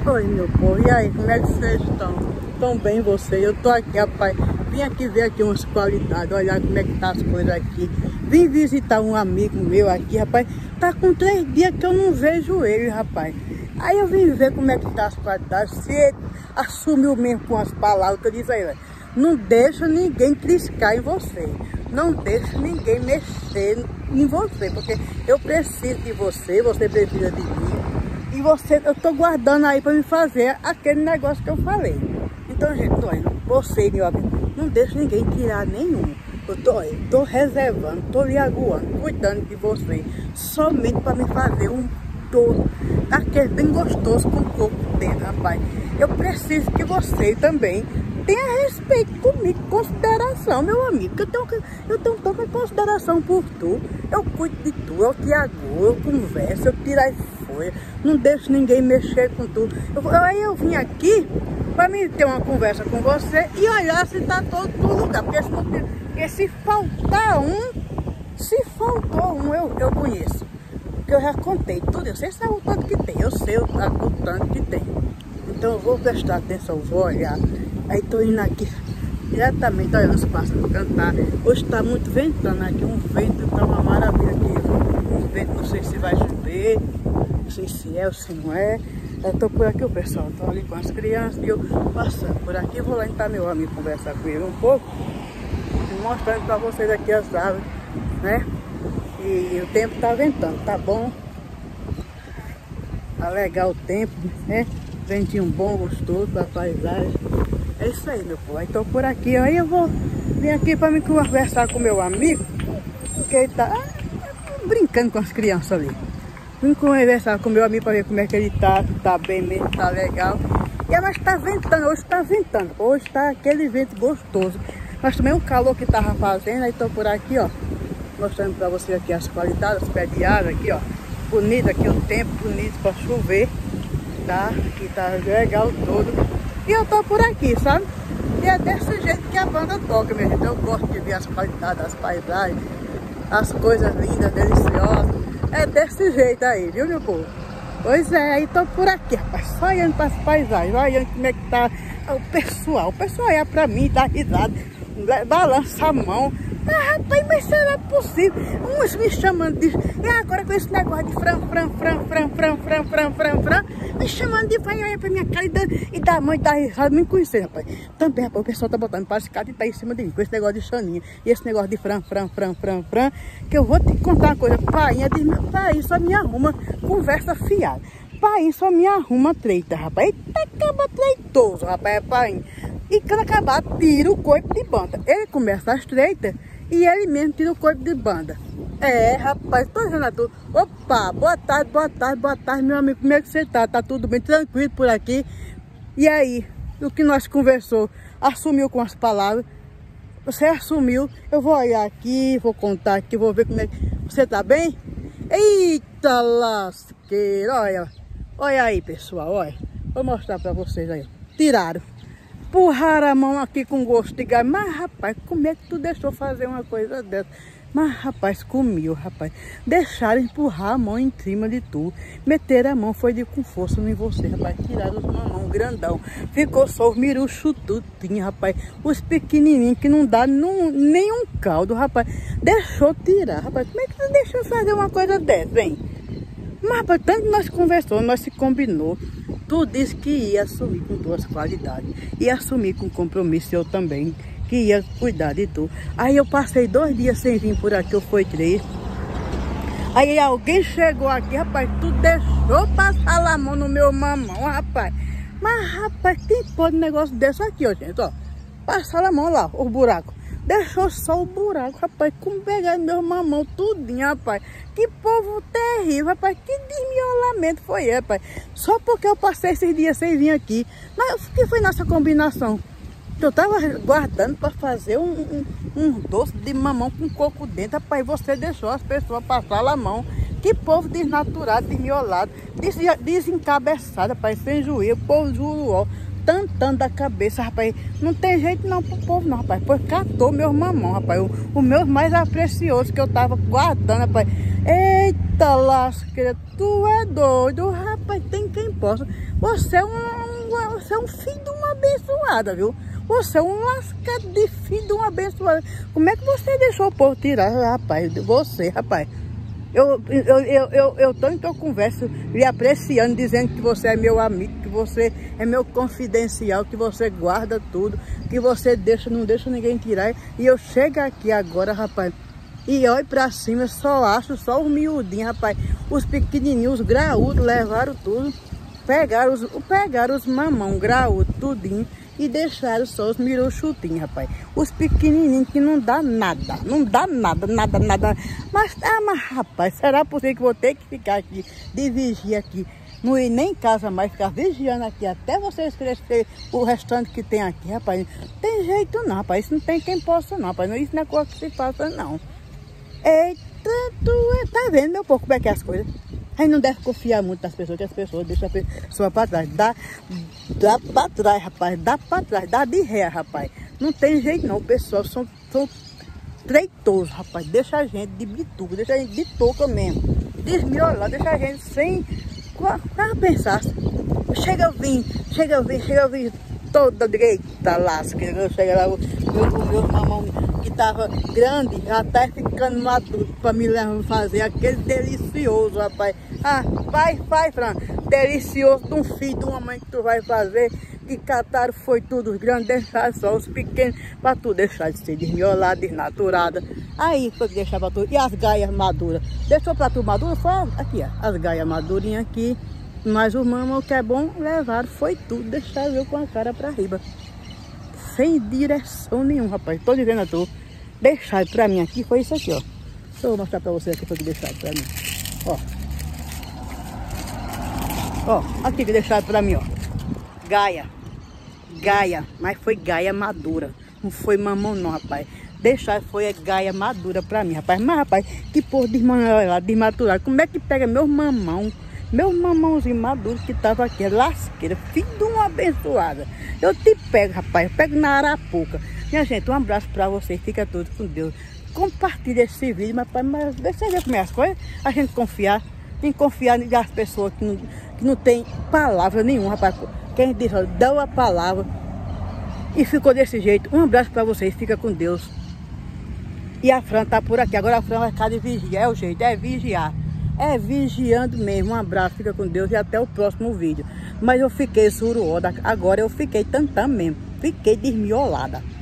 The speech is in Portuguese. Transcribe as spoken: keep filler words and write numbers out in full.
Oi, meu povo, e aí, como é que vocês estão? Estão bem vocês? Eu tô aqui, rapaz, vim aqui ver aqui umas qualidades, olhar como é que tá as coisas aqui. Vim visitar um amigo meu aqui, rapaz, tá com três dias que eu não vejo ele, rapaz. Aí eu vim ver como é que tá as qualidades, se ele assumiu mesmo com as palavras que eu disse a ele. Não deixa ninguém triscar em você, não deixa ninguém mexer em você, porque eu preciso de você, você precisa de mim. E você, eu tô guardando aí para me fazer aquele negócio que eu falei. Então, gente, tô indo. Você, meu amigo, não deixa ninguém tirar nenhum. Eu tô, eu tô reservando, tô lhe aguando, cuidando de você. Somente para me fazer um todo, aquele bem gostoso com coco dentro, rapaz. Eu preciso que você também tenha respeito comigo, consideração, meu amigo. Eu tenho, eu tenho tanta consideração por tu. Eu cuido de tu, eu te aguo, eu converso, eu tiro as folhas. Não deixo ninguém mexer com tu. Eu, aí eu vim aqui para mim ter uma conversa com você e olhar se tá todo no lugar. Porque se, não, porque se faltar um, se faltou um, eu, eu conheço. Porque eu já contei tudo, eu sei sabe o tanto que tem, eu sei o, o tanto que tem. Então eu vou prestar atenção, vou olhar. Aí tô indo aqui diretamente olhando os pássaros cantar. Hoje tá muito ventando aqui, um vento, tá uma maravilha aqui. Um vento, não sei se vai chover, não sei se é ou se não é. Eu tô por aqui, o pessoal tô ali com as crianças e eu passando por aqui. Vou lá entrar meu amigo conversar com ele um pouco, mostrando pra vocês aqui as árvores, né? E o tempo tá ventando, tá bom? Tá legal o tempo, né? Ventinho bom, gostoso pra paisagem. É isso aí, meu povo. Aí tô por aqui. Aí eu vou vir aqui pra me conversar com meu amigo, que ele tá brincando com as crianças ali. Vim conversar com meu amigo pra ver como é que ele tá, se tá bem mesmo, tá legal. E mas tá ventando, hoje tá ventando. Hoje tá aquele vento gostoso. Mas também o calor que tava fazendo. Aí tô por aqui, ó, mostrando pra vocês aqui as qualidades, os pés de árvore aqui, ó. Bonito aqui o tempo, bonito pra chover. Tá? Aqui tá legal todo. E eu tô por aqui, sabe? E é desse jeito que a banda toca, minha gente. Eu gosto de ver as qualidades, as paisagens, as coisas lindas, deliciosas. É desse jeito aí, viu, meu povo? Pois é, aí tô por aqui, rapaz. Só olhando para as paisagens, olhando como é que tá o pessoal. O pessoal olha pra mim, dá risada, balança a mão. Mas, rapaz, mas será possível? Uns me chamando de... E agora com esse negócio de fran, fran, fran, fran, fran, fran, fran, fran, fran, me chamando de vai olhar pra minha cara e dá, e dá mãe, dá risada, me conhecer, rapaz. Também, rapaz, o pessoal tá botando para esse cara e tá em cima de mim, com esse negócio de chaninha. E esse negócio de fran, fran, fran, fran, fran, que eu vou te contar uma coisa. Pai, pai, só me arruma conversa fiada. Pai, só me arruma treta, rapaz. Eita, acaba treitoso, rapaz, pai. E quando acabar, tira o corpo de banda. Ele começa as treitas e ele mesmo tira o corpo de banda. É, rapaz, tô dizendo a tu. Opa, boa tarde, boa tarde, boa tarde, meu amigo. Como é que você tá? Tá tudo bem? Tranquilo por aqui? E aí, o que nós conversou, assumiu com as palavras. Você assumiu. Eu vou olhar aqui, vou contar aqui, vou ver como é que... Você tá bem? Eita lasqueira, olha. Olha aí, pessoal, olha. Vou mostrar pra vocês aí. Tiraram. Empurraram a mão aqui com gosto de gás. Mas, rapaz, como é que tu deixou fazer uma coisa dessa? Mas, rapaz, comiu, rapaz. Deixaram empurrar a mão em cima de tu. Meteram a mão, foi de com força em você, rapaz. Tiraram os mamão grandão. Ficou só os mirucho tudinho, rapaz. Os pequenininhos que não dá num, nem um caldo, rapaz. Deixou tirar, rapaz. Como é que tu deixou fazer uma coisa dessa, hein? Mas, rapaz, tanto que nós conversamos, nós se combinou. Tu disse que ia assumir com tuas qualidades. Ia assumir com compromisso, eu também. Que ia cuidar de tu. Aí eu passei dois dias sem vir por aqui, eu fui três. Aí alguém chegou aqui, rapaz, tu deixou passar a mão no meu mamão, rapaz. Mas, rapaz, quem pode um negócio desse aqui, ó, gente, ó. Passar a mão lá, o buraco. Deixou só o buraco, rapaz, como pegar meu mamão tudinho, rapaz. Que povo terrível, rapaz, que desmiolamento foi, rapaz. Só porque eu passei esses dias sem vir aqui. Mas o que foi nossa combinação? Eu tava guardando para fazer um, um, um doce de mamão com coco dentro, rapaz. Você deixou as pessoas passar a mão. Que povo desnaturado, desmiolado, des, desencabeçado, rapaz, sem juízo, povo juruó. tantando da cabeça, rapaz. Não tem jeito não pro povo não, rapaz. Pois catou meus mamão, rapaz. O, o meu mais precioso que eu tava guardando, rapaz. Eita lasqueira, tu é doido, rapaz. Tem quem possa. Você é um, um, você é um filho de uma abençoada, viu? Você é um lascado de filho de uma abençoada. Como é que você deixou o povo tirar, rapaz? Você, rapaz. Eu, eu, eu, eu, eu tô em tua conversa lhe apreciando, dizendo que você é meu amigo, que você é meu confidencial, que você guarda tudo, que você deixa, não deixa ninguém tirar. E eu chego aqui agora, rapaz, e olho pra cima, só acho só os miudinhos, rapaz. Os pequenininhos, os graúdos, levaram tudo, pegaram os, pegaram os mamão, graúdo, tudinho. E deixaram só os miruchutinhos, rapaz. Os pequenininhos que não dá nada. Não dá nada, nada, nada. Mas, ah, mas rapaz, será possível que vou ter que ficar aqui, de vigia aqui? Não ir nem em casa mais, ficar vigiando aqui até vocês crescer o restante que tem aqui, rapaz. Tem jeito não, rapaz. Isso não tem quem possa não, rapaz. Isso não é coisa que se faça, não. Eita, tu tá vendo, meu povo, como é que é as coisas? Aí não deve confiar muito nas pessoas, que as pessoas deixam a pessoa para trás. Dá, dá para trás, rapaz. Dá para trás. Dá de ré, rapaz. Não tem jeito não. O pessoal são, são treitosos, rapaz. Deixa a gente de bituca, deixa a gente de touca mesmo. Desmiolar, deixa a gente sem... Para pensar. Chega a vir, chega a vir, chega a vir toda direita lasca. Chega lá o meu, meu mamão que tava grande, até ficando maduro para me levar fazer aquele delicioso, rapaz. Ah, vai, vai, Fran. Delicioso de um filho, de uma mãe que tu vai fazer. Que cataram foi tudo os grandes, deixaram só os pequenos, para tu deixar de ser desmiolada, desnaturada. Aí foi que deixar para tu. E as gaias maduras? Deixou para tu madura? Foi aqui, ó. As gaias madurinhas aqui. Mas o mamão que é bom, levaram, foi tudo. Deixaram eu com a cara para riba. Sem direção nenhuma, rapaz. Tô dizendo a tu. Deixaram para mim aqui, foi isso aqui, ó. Deixa eu mostrar para você aqui, foi que deixaram para mim. Ó. Ó, aqui que deixaram para mim, ó. Gaia. Gaia, mas foi gaia madura. Não foi mamão não, rapaz. Deixar foi a gaia madura pra mim, rapaz. Mas, rapaz, que porra de desmaturado. Como é que pega meus mamão? Meus mamãozinhos maduros que tava aqui, é lasqueira, filho de uma abençoada. Eu te pego, rapaz, eu pego na arapuca. Minha gente, um abraço pra vocês, fica tudo com Deus. Compartilha esse vídeo, mas, mas deixa eu ver como é as coisas. A gente confiar, tem que confiar nas pessoas que não, que não tem palavra nenhuma, rapaz. Quem diz, ó, deu a palavra e ficou desse jeito. Um abraço para vocês, fica com Deus. E a Fran tá por aqui. Agora a Fran vai ficar de vigiar, é o jeito, é vigiar. É vigiando mesmo. Um abraço, fica com Deus e até o próximo vídeo. Mas eu fiquei suruoda, agora eu fiquei tantã mesmo. Fiquei desmiolada.